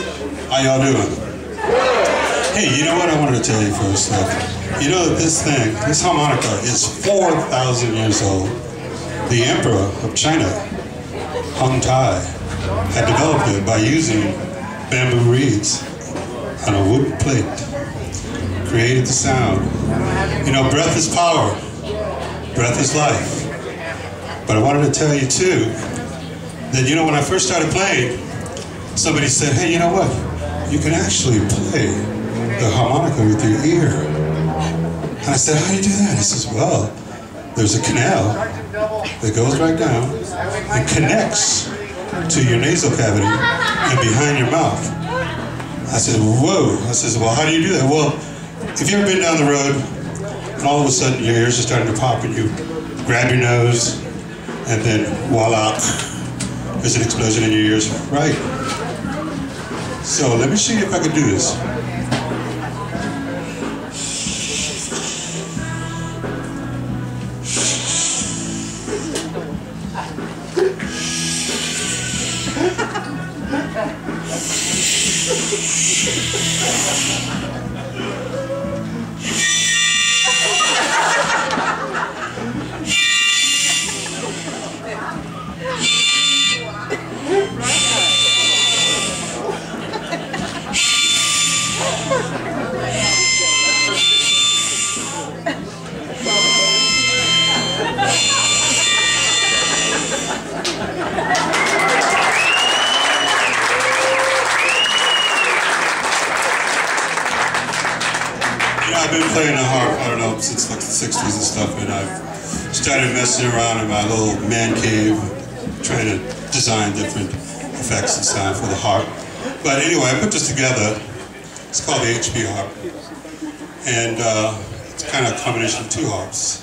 How y'all doing? Hey, you know what I wanted to tell you first? You know that this thing, this harmonica, is 4,000 years old. The Emperor of China, Hung Tai, had developed it by using bamboo reeds on a wooden plate. Created the sound. You know, breath is power. Breath is life. But I wanted to tell you too, that you know, when I first started playing, somebody said, hey, you know what? You can actually play the harmonica with your ear. And I said, how do you do that? He says, well, there's a canal that goes right down and connects to your nasal cavity and behind your mouth. I said, whoa. I says, well, how do you do that? Well, if you've ever been down the road and all of a sudden your ears are starting to pop and you grab your nose and then voila, there's an explosion in your ears, right? So let me see if I can do this. I've been playing the harp, I don't know, since like the 60s and stuff, and I've started messing around in my little man cave, trying to design different effects and sound for the harp. But anyway, I put this together. It's called the HP harp, and it's kind of a combination of two harps.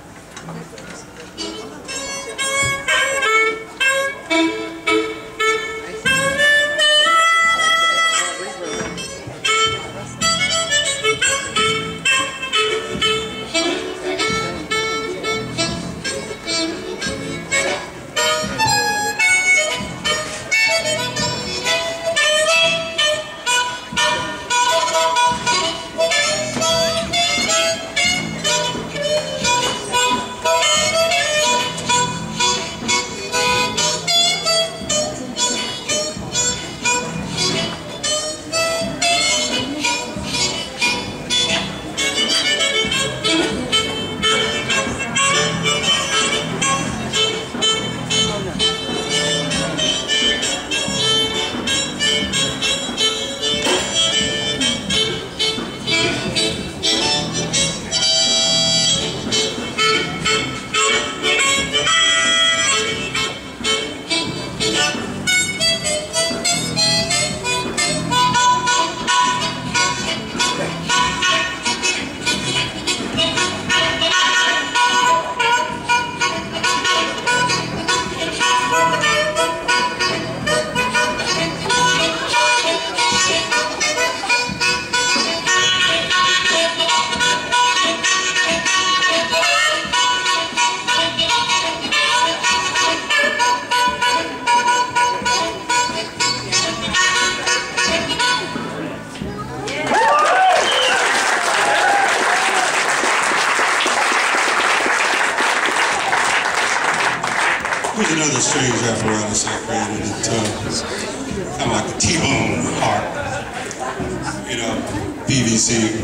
Here's another strange apparatus I created. It's kind of like a T-bone harp, you know, PVC.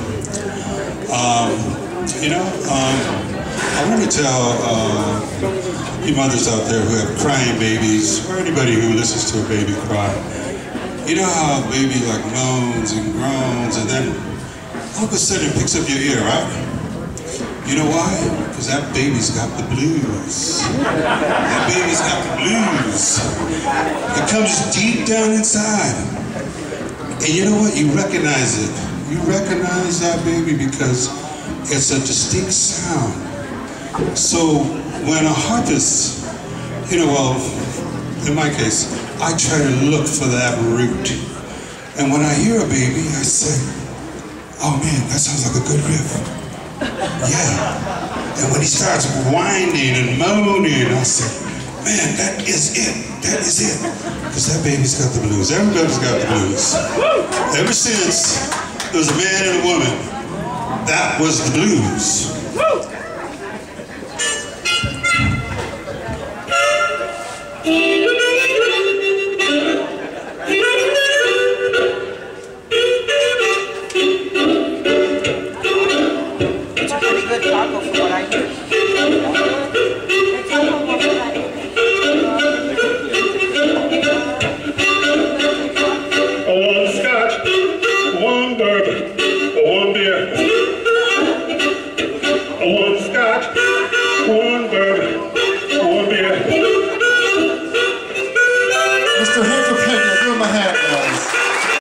I want to tell you mothers out there who have crying babies, or anybody who listens to a baby cry, you know how a baby like moans and groans, and then all of a sudden it picks up your ear, right? You know why? Because that baby's got the blues. That baby's got the blues. It comes deep down inside. And you know what? You recognize it. You recognize that baby because it's a distinct sound. So when a harpist, well, in my case, I try to look for that root. And when I hear a baby, I say, oh man, that sounds like a good riff. Yeah. And when he starts whining and moaning, I say, man, that is it. That is it. Because that baby's got the blues. Everybody's got the blues. Ever since there was a man and a woman, that was the blues.